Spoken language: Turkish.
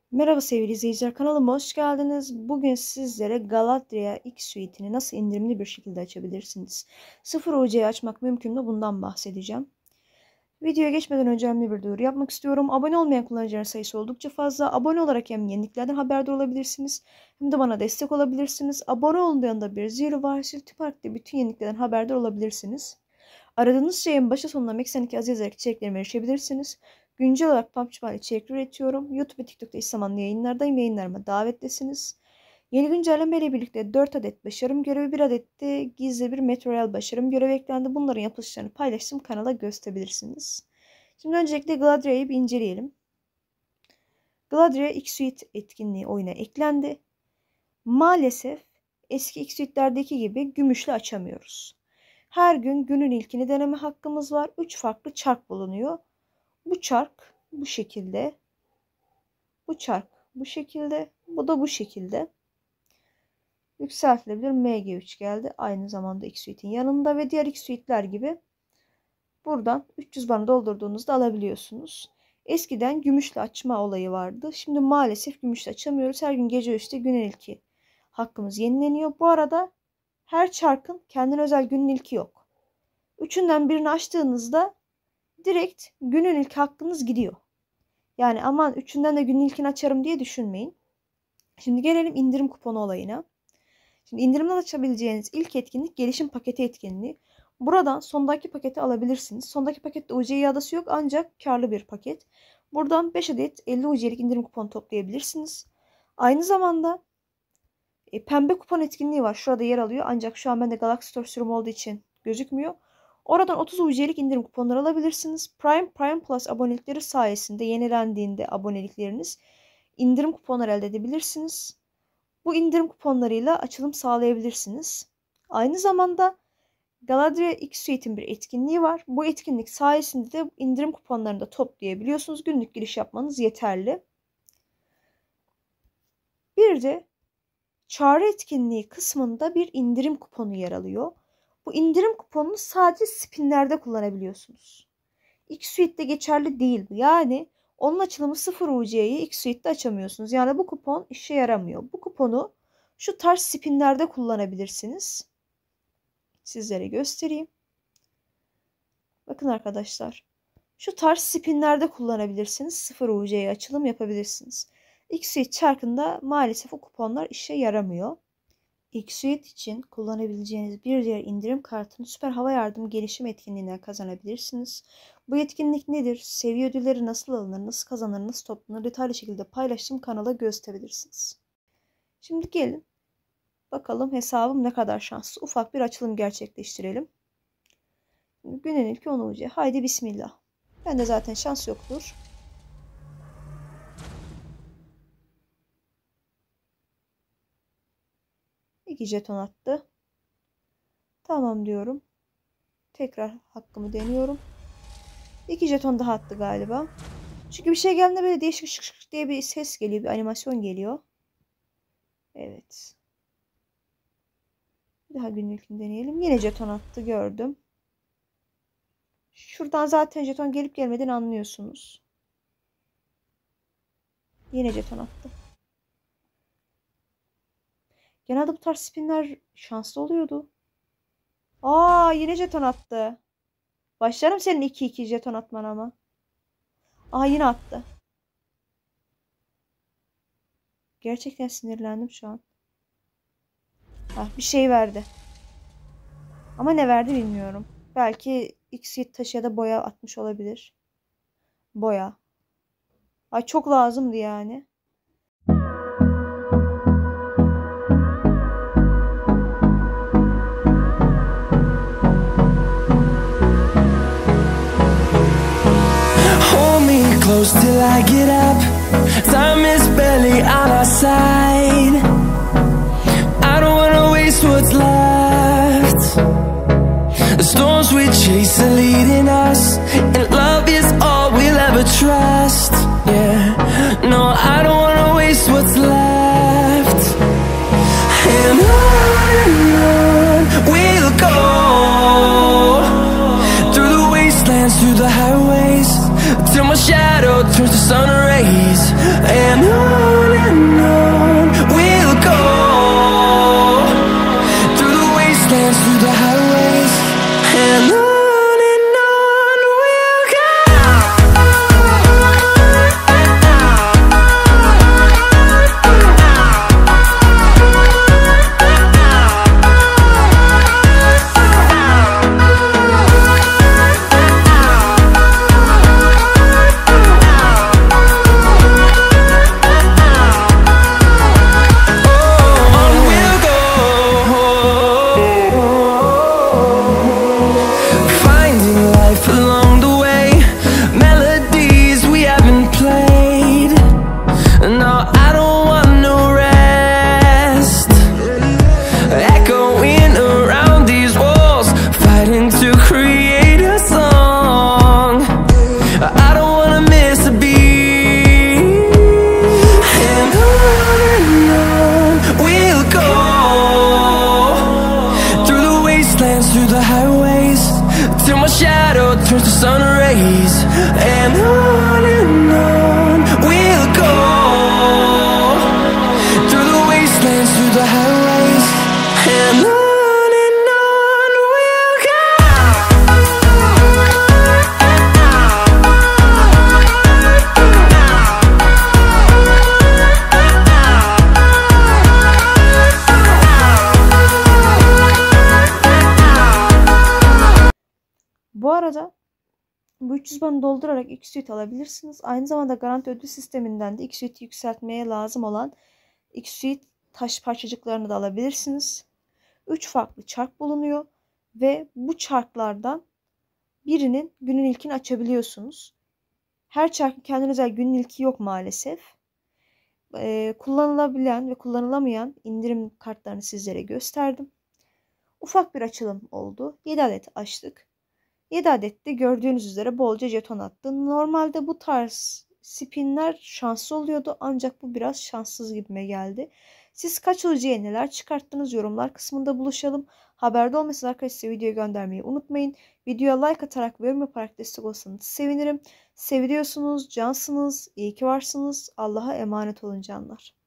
Merhaba sevgili izleyiciler, kanalıma hoş geldiniz. Bugün sizlere Galadriel X Suite'ini nasıl indirimli bir şekilde açabilirsiniz? 0 UC'yi açmak mümkün mü? Bundan bahsedeceğim. Videoya geçmeden önce önemli bir duyuru yapmak istiyorum. Abone olmayan kullanıcıların sayısı oldukça fazla. Abone olarak hem yeniliklerden haberdar olabilirsiniz hem de bana destek olabilirsiniz. Abone olun yanında bir zil var. Zil tüperkte bütün yeniliklerden haberdar olabilirsiniz. Aradığınız şeyin başa sonuna Meksen'deki az yazarak içeriklerime erişebilirsiniz. Güncel olarak PUBG Mobile içerikler üretiyorum. YouTube ve TikTok'ta eş zamanlı yayınlardayım. Yayınlarıma davetlisiniz. Yeni güncelleme ile birlikte 4 adet başarım görevi, 1 adet de gizli bir Meteorial başarım görevi eklendi. Bunların yapılışlarını paylaştım. Kanala gösterebilirsiniz. Şimdi öncelikle Galadriel'i bir inceleyelim. Galadriel X Suite etkinliği oyuna eklendi. Maalesef eski X Suite'lerdeki gibi gümüşle açamıyoruz. Her gün günün ilkini deneme hakkımız var. 3 farklı çark bulunuyor. Bu çark bu şekilde. Bu çark bu şekilde. Bu da bu şekilde. Yükseltilebilir MG3 geldi. Aynı zamanda X Suite'in yanında ve diğer X Suite'ler gibi buradan 300 bana doldurduğunuzda alabiliyorsunuz. Eskiden gümüşle açma olayı vardı. Şimdi maalesef gümüşle açamıyoruz. Her gün gece 3'te günün ilki hakkımız yenileniyor. Bu arada her çarkın kendine özel günün ilki yok. Üçünden birini açtığınızda direkt günün ilk hakkınız gidiyor. Yani aman üçünden de günün ilkini açarım diye düşünmeyin. Şimdi gelelim indirim kuponu olayına. Şimdi indirimden açabileceğiniz ilk etkinlik gelişim paketi etkinliği. Buradan sondaki paketi alabilirsiniz. Sondaki pakette UC iadesi yok ancak karlı bir paket. Buradan 5 adet 50 UC'lik indirim kuponu toplayabilirsiniz. Aynı zamanda pembe kupon etkinliği var. Şurada yer alıyor ancak şu an bende Galaxy Store sürümü olduğu için gözükmüyor. Oradan 30 UC'lik indirim kuponları alabilirsiniz. Prime Plus abonelikleri sayesinde yenilendiğinde abonelikleriniz indirim kuponları elde edebilirsiniz. Bu indirim kuponlarıyla açılım sağlayabilirsiniz. Aynı zamanda Galadriel X Suite'in bir etkinliği var. Bu etkinlik sayesinde de indirim kuponlarını da toplayabiliyorsunuz. Günlük giriş yapmanız yeterli. Bir de çağrı etkinliği kısmında bir indirim kuponu yer alıyor. Bu indirim kuponunu sadece spinlerde kullanabiliyorsunuz. X Suite'de geçerli değil bu. Yani onun açılımı 0 UC'yi X Suite'de açamıyorsunuz. Yani bu kupon işe yaramıyor. Bu kuponu şu tarz spinlerde kullanabilirsiniz. Sizlere göstereyim. Bakın arkadaşlar. Şu tarz spinlerde kullanabilirsiniz. 0 UC'ye açılım yapabilirsiniz. X Suite çarkında maalesef o kuponlar işe yaramıyor. X Suite için kullanabileceğiniz bir diğer indirim kartını Süper Hava Yardımı gelişim etkinliğinden kazanabilirsiniz. Bu etkinlik nedir? Seviye ödülleri nasıl alınır, nasıl kazanılır, nasıl toplanır detaylı şekilde paylaştığım kanala gösterebilirsiniz. Şimdi gelin bakalım hesabım ne kadar şanslı. Ufak bir açılım gerçekleştirelim. Günün ilki 10 UC. Haydi bismillah. Bende zaten şans yoktur. İki jeton attı. Tamam diyorum. Tekrar hakkımı deniyorum. 2 jeton daha attı galiba. Çünkü bir şey geldiğinde böyle değişik şık şık diye bir ses geliyor. Bir animasyon geliyor. Evet. Bir daha günlükünü deneyelim. Yine jeton attı gördüm. Şuradan zaten jeton gelip gelmediğini anlıyorsunuz. Yine jeton attı. Genelde bu tarz spinler şanslı oluyordu. Aa yine jeton attı. Başlarım senin 2-2 jeton atman ama. Aa yine attı. Gerçekten sinirlendim şu an. Ah bir şey verdi. Ama ne verdi bilmiyorum. Belki X taşı ya da boya atmış olabilir. Boya. Ay çok lazımdı yani. Close till I get up. Time is barely on our side. I don't wanna waste what's left. The storms we chase are leading us, and love is all we'll ever trust. Yeah, no, I don't wanna waste what's left. And on we'll go, through the wastelands, through the highways, till my shadow turns to sun rays. And on 300 banı doldurarak X-Suite alabilirsiniz. Aynı zamanda garanti ödül sisteminden de X-Suite'i yükseltmeye lazım olan X-Suite taş parçacıklarını da alabilirsiniz. 3 farklı çark bulunuyor ve bu çarklardan birinin günün ilkini açabiliyorsunuz. Her çarkın kendine özel günün ilki yok maalesef. Kullanılabilen ve kullanılamayan indirim kartlarını sizlere gösterdim. Ufak bir açılım oldu. 7 adet açtık. 7 adet de gördüğünüz üzere bolca jeton attı. Normalde bu tarz spinler şanslı oluyordu ancak bu biraz şanssız gibime geldi. Siz kaç alıcıya neler çıkarttınız, yorumlar kısmında buluşalım. Haberde olmasın arkadaşlar, size videoyu göndermeyi unutmayın. Videoya like atarak ve yorum yaparak destek olsanız sevinirim. Seviyorsunuz, cansınız, iyi ki varsınız. Allah'a emanet olun canlar.